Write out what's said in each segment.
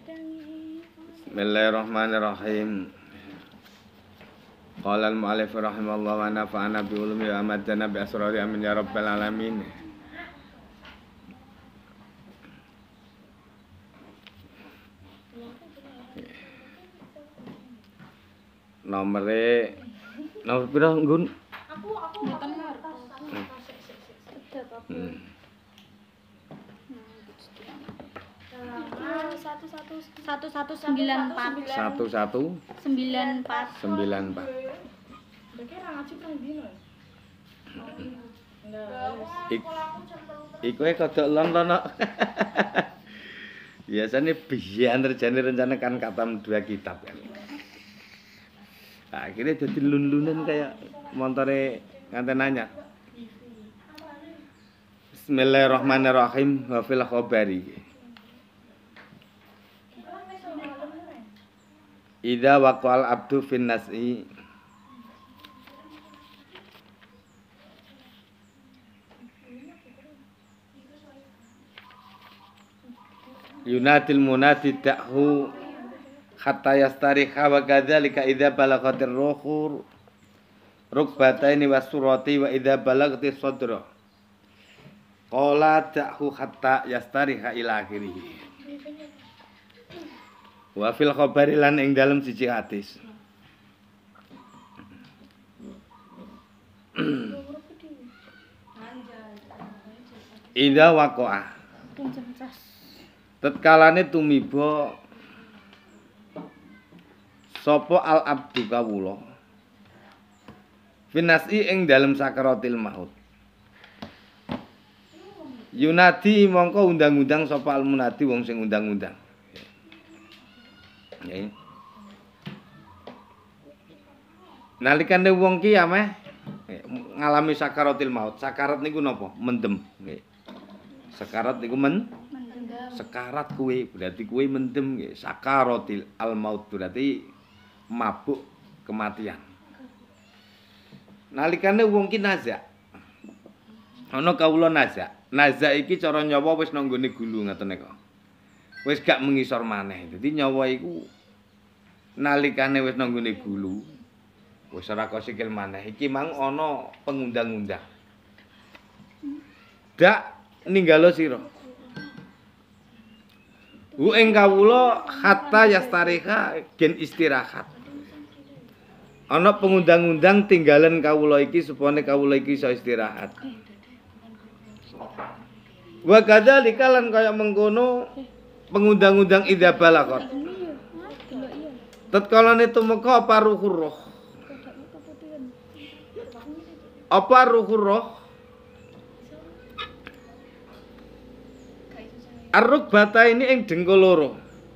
Bismillahirrahmanirrahim. Qala al-mu'allif rahimallahu wa nafa'ana bi ulumi wa amadana bi asrari amin ya rabbal alamin. Nomor pira nggun? Aku satu 1194. Iku kodok lon-lon. Biasanya biyen terjadi rencana kan katam 2 kitab kan. Nah, akhirnya jadi lun-lunan kayak montore nganten nanya. Bismillahirrahmanirrahim wa fil khabari. Idza waqal abdu fin nas'i yunatil munadi da'hu hatta yastariha wa kadzalika idza balagatir ruhur rukbataini wasurati wa idza balagatis sadra qala da'hu hatta yastariha ila akhirih. Wa fil khabari lan ing dalem siji hadis. Idza waqa'a tatkalane tumiba sapa al abdu kawula finasi ing dalem sakaratil maut. Yunadi mongko undang-undang sapa al munadi wong sing undang-undang. Nggih. Nalikane wong ki ameh ngalami sakaratil maut. Sakarat niku napa? Mendem, nggih. Sakarat niku sekarat kuwe berarti kuwe mendem nggih. Sakaratil al maut berarti mabuk kematian. Nalikane wong ki nazak. Ana kawula nazak. Nazak iki cara nyawa wis nang nggone gulu ngoten nika. Wis gak mengisor maneh. Dadi nyawa iku nalikane wis nang nggone gulu wis ora kok sikil maneh. Iki mang ana pengundang-undang. Dak ninggalo sira. Hu ing kawula hatta yastariha gen istirahat. Ana pengundang-undang tinggalan kawula iki supaya kawula iki iso istirahat. Wa kadzalika lan kaya mengkono pengundang-undang idza balagot. Tatkalane tumeka apa ruhur roh. Apa ruhur roh? Aruk bata ini ing dengkul loro.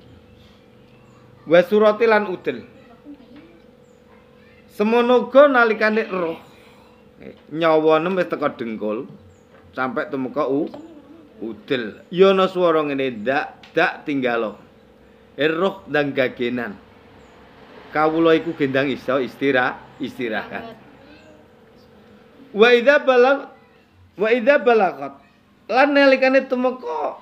Wa surati lan udel. Semono uga nalikane roh nyawane wis teka dengkul sampai tumeka udel. Ya ana swara ngene dak tinggalo. Roh ndang gagenan. Kawula iku gendang iso istirahat. Wa idza balagat lan nalikane tumeka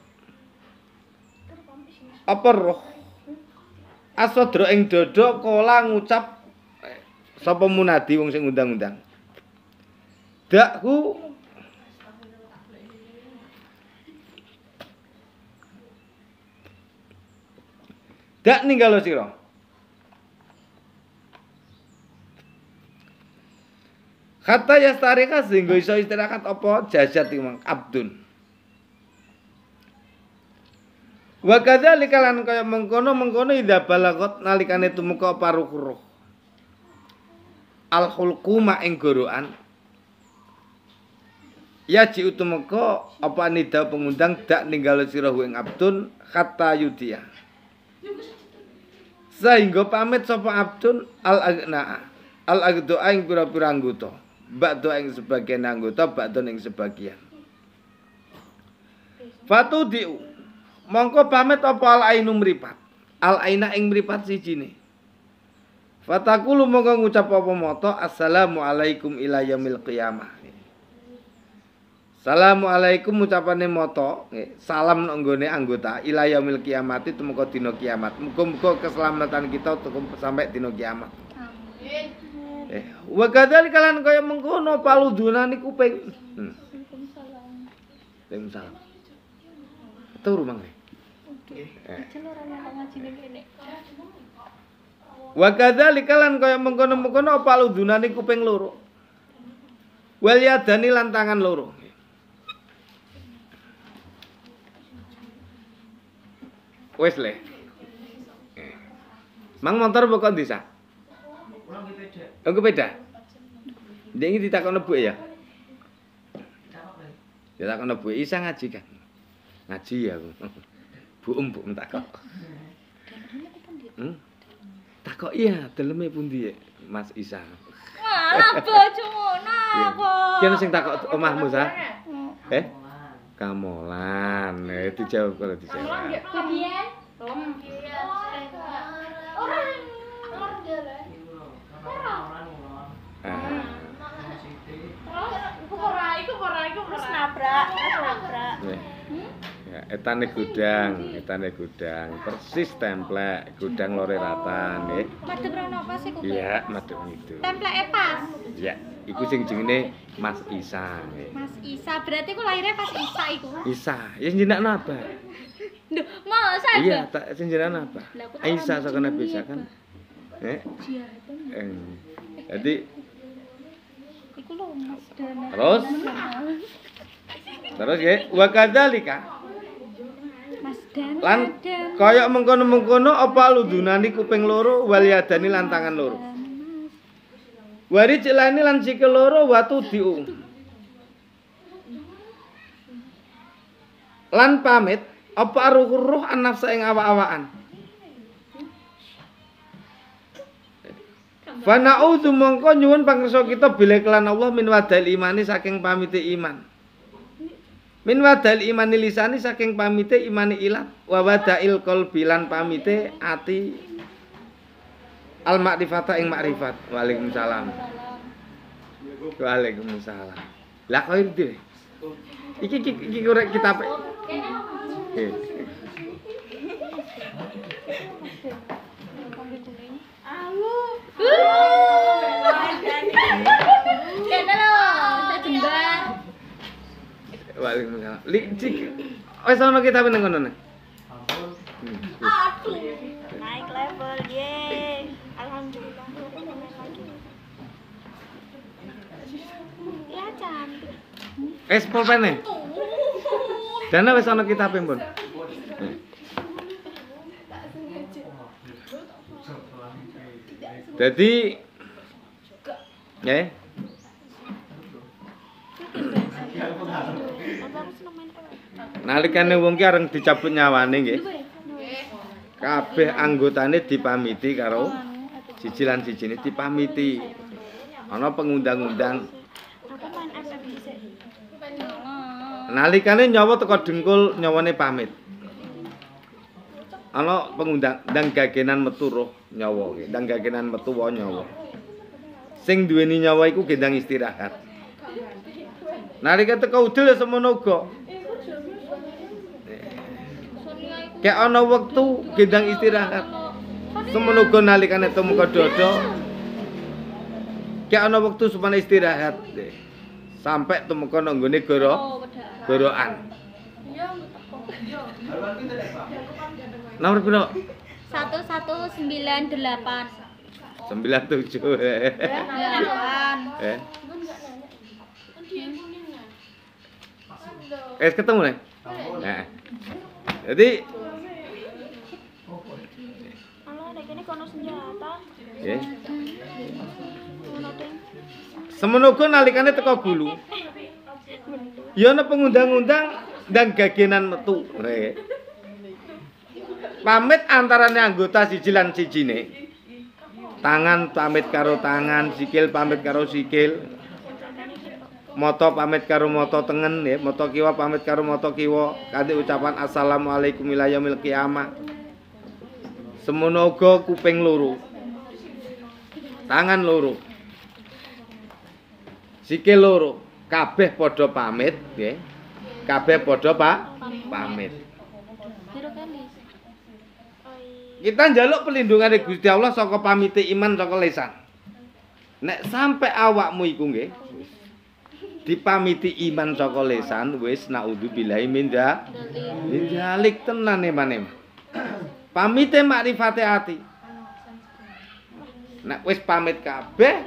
apa roh asadra ing dada kala ngucap sapa munadi wong sing undang-undang. Dakhu dak ninggalo sira. Kata yastarika sehingga iso istirahat apa jasad imang abdun. Wa kadzalika lan kaya mengkono idza balagot nalikane tumeka paruh roh. Al khulquma ing gorokan. Ya ji utumeka apa nida pengundang dak ninggalo sira ing abdun kata yudia. Sehingga pamit sapa abdun al agna. Al agdoa ing pira-pira anggota. Ba'do ing sebagian anggota, ba'do ing sebagian. Fatu diu. Mongko pamit apa al ainu mripat. Al aina ing mripat sijine. Fatakulu mongko ngucap apa moto assalamu alaikum ila yaumil qiyamah. Assalamualaikum ucapane moto, salam nang nggone anggota ila yaumil kiamati tumeka dina kiamat. Muga-muga keselamatan kita sampai dina kiamat. Amin. Wa kadzalika lan kaya mengkono paludunane kuping. Waalaikumsalam. Turu mangke. Wa kadzalika lan kaya mengkono-mengkono paludunane kuping loro. Wal yadani lan tangan loro. Wes le. Mang motor pokok desa. Oh, beda. Dia ini ditakon Bu ya. Ditakon Bu Isa ngaji kan. Ngaji ya aku. Bu takok. Takok iya, daleme pundi Mas Isa. Malah bojo ngono kok. Kene sing takok omahmu sa? Kamolan. Dijawab kalau dijawab. Kebiyen? Iku nabrak. Ya, etane gudang, persis templek, gudang lore rata nggih. Madhep rono apa sih kuwi? Iya, madhep itu. Templeke pas. Iya, iku sing jenenge Mas Isa nggih. Mas Isa, berarti ku lahirnya pas Isa iku. Isa, ya jenenge apa? Duh, masa iya, tak sing jenenge apa? Isa saka Nabi Isa kan. Jadi iku lho Mas Dana. Terus ya, wa kadzalika Mas Dan. lan kaya mengkono-mengkono apa ludunani kuping loro wal yadani lan tangan loro. Wari celani lan sikil loro watu diu. Lan pamit apa ruh an-nafsa ing awak-awakan. Fa na'udzu mongko nyuwun pangreksa kita bilih kelan Allah min wadal imani saking pamite iman. Min wadal imani lisani saking pamite imani ilat wa wadail qalbi lan pamite ati al makrifata ing makrifat. Waalaikumsalam. Waalaikumsalam. Lah kok iki? Iki korek kitab. Kene lho, tak jembar. Waalaikumsalam. Wis ana kitab nang kono. Aduh. Naik level, ye. Alhamdulillah. Ya cantik. Wis pulpene. Dana wis ana kitabe, Pun. Jadi nalikane wong ki areng dicabut nyawane nggih. Kabeh anggotane dipamiti karo siji lan sijine dipamiti. Ana pengundang-undang. Nalikane nyawa teko dengkul nyawane pamit. Ana pengundang ndang gagenan metu roh nyawa nggih, ndang gagenan metu wa nyawa. Sing duweni nyawa iku gendang istirahat. Nalika teko udel semono uga. Kayak ana wektu gendang istirahat. Semono uga nalikane tumeka dodo. Kayak ana wektu supane istirahat. Sampai tumeka nang nggone gorokan. Nomor piro? 1198. 97. Ketemu nih. Nah. Jadi Halo, nek kene kono senjata. nggih. Semono uga nalikane teko gulu. Ya ana pengundang-undang dan gagenan metu. Pamit antarane anggota siji lan sijine. Tangan pamit karo tangan, sikil pamit karo sikil. Mata pamit karo mata tengen nggih, mata kiwa pamit karo mata kiwa kanthi ucapan assalamualaikum ila yaumil qiyamah. Semono uga kuping loro. Tangan loro. Sikil loro. kabeh padha pamit nggih. Kabeh padha pamit. Biro kali. Kita njaluk pelindungane Gusti Allah saka pamite iman saka lisan. Nek sampai awakmu iku nggih dipamiti iman saka lisan wis naudzubillahi min dzalik tenan eman. Pamite makrifate ati. Nek wis pamit kabeh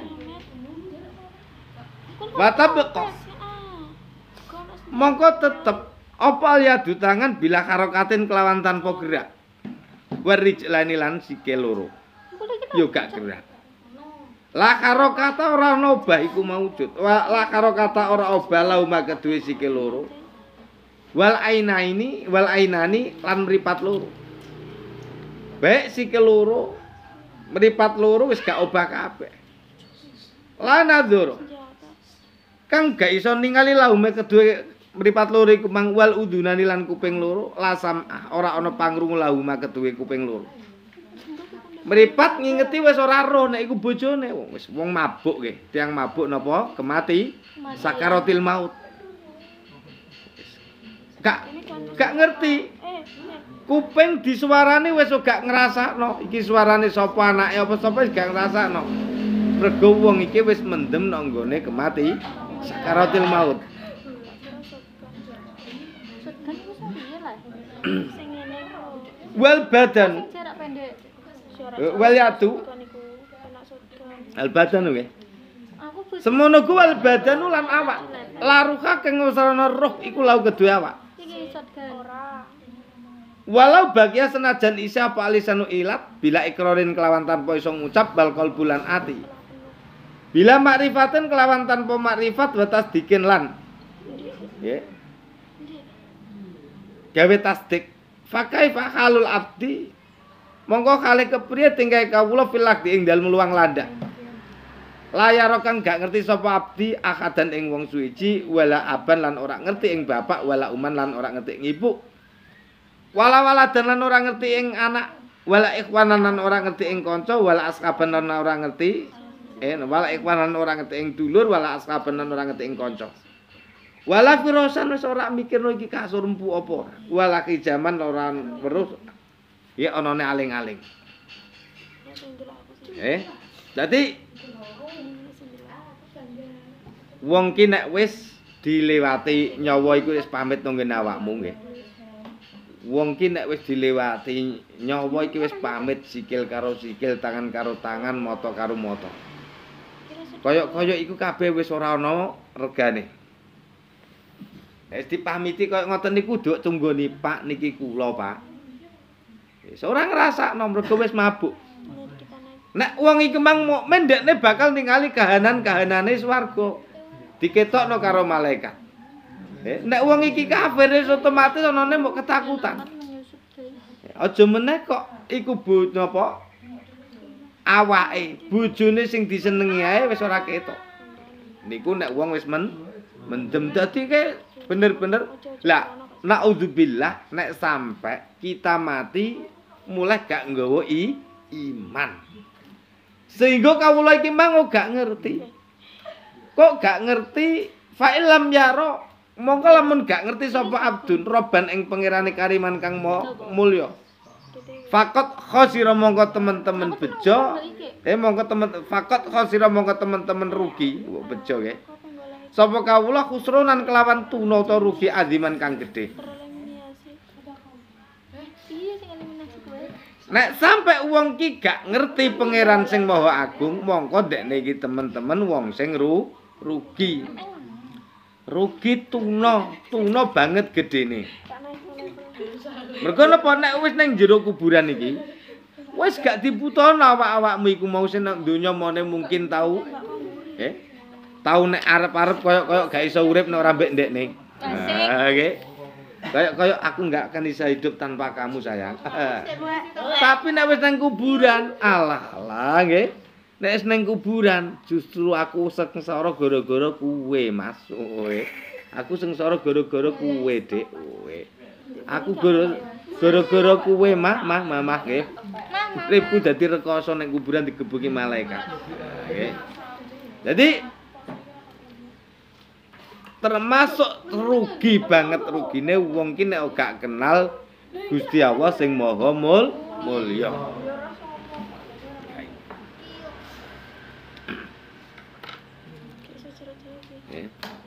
watabqas. Mongko tetep apa ya dutangan bila karokatin kelawan tanpa gerak. Warijlani lan sikil loro. Yo gak gerak. La karokata ora ana obah iku maujud. La karokata ora obah lauma kedue sikil loro. Wal ainani lan mripat loro. Baik sikil loro, mripat loro wis gak obah kabeh. La nadzur. Kang gak iso ningali laume kedue mripat loro iku mang wal udunani lan kuping loro, lasam ora ana pangrungu lauma kedue kuping loro. Mripat ngingeti wis ora roh nek iku bojone wis wong mabuk nggih. Tiang mabuk napa? Kemati sakaratil maut. Gak ngerti. Kuping disuarani wis gak ngrasakno. Iki suarane sapa anake apa sapa wis gak ngrasakno. Mergo wong iki wis mendem nang nggone kemati sakaratil maut. Segan iku piye lah? Sing ngene iku. Wal badan. Jarak pendek. Wal yatu. Al badan nggih. Semono ku wal badanu lan awak. Laruha kang ngusarana roh iku lau kedue awak. Iki shotgun. Ora. Walau bagia senajan isa apa alisanu ilat bila ikrorin kelawan tanpa iso ngucap bal qalbulan ati. Bila makrifaten kelawan tanpa makrifat wa tasdikin lan. Nggih. Gawe tasdik. Fakai halul abdi. Mongko kale kepriye tingkai kawula filak di ing dalem luang landak. Layar kang gak ngerti sapa abdi akadan ing wong suwiji wala aban lan ora ngerti ing bapak wala uman lan ora ngerti ing ibu. Wala waladan lan ora ngerti ing anak wala ikhwanan lan ora ngerti ing kanca wala askaban lan ora ngerti wala ikhwanan ora ngerti ing dulur wala askaban lan ora ngerti ing kanca. Wala firosan wis ora mikirno iki kasur empu apa. Wala kijaman ora weruh ya anane aling-aling. Dadi wong ki nek wis dilewati nyawa iku wis pamit nang ngene awakmu nggih. Wong ki nek wis dilewati nyawa iki wis pamit sikil karo sikil, tangan karo tangan, mata karo mata. Kaya iku kabeh wis ora ana regane. Wis dipamiti kaya ngoten niku nduk tunggoni Pak niki kula Pak. Wis ora ngrasakno mergo wis mabuk. Nek wong iki mang mukmin ndekne bakal ningali kahanan-kahanane swarga. Diketokno karo malaikat. Nek wong iki kafir wis otomatis anane mok ketakutan. Aja meneh kok iku napa? Awake, bojone sing disenengi ae wis ora ketok. Niku nek wong wis mendem dadi ke bener-bener lah naudzubillah nek sampai kita mati mulai gak nggawa iman. Sehingga kawula iki mang gak ngerti. Kok gak ngerti fa'ilam yaro mongko lamun gak ngerti sapa abdun roban ing pangerane kariman kang mulya. Fakot khosira mongko temen-temen bejo. Mongko temen fakot khosira mongko temen-temen rugi. Bejo nggih. Sapa kawula khusronan kelawan tuna utawa rugi aziman kang gedhe. Nek sampai wong ki gak ngerti pangeran sing maha agung, mongko dekne iki temen-temen wong sing rugi. Rugi tuna banget gedene. Mergo napa nek wis ning jero kuburan iki, wis gak diputono awak-awakmu iku mau sing nang donya mone mungkin tau. Tau nek arep-arep koyo gak iso urip nek ora mbek ndekne. Nggih. Kayak aku nggak akan bisa hidup tanpa kamu sayang. Tapi nek wis nang kuburan, alah nggih. Nek wis nang kuburan, justru aku sengsara gara-gara kuwe, Mas. Aku sengsara gara-gara kuwe, Dik. Aku gara-gara kuwe, Mah nggih. Uripku dadi rekoso nang kuburan digebuki malaikat. Nggih. Jadi termasuk rugi banget rugine wong ki nek gak kenal Gusti Allah sing Maha Mulya. Kayak sejarah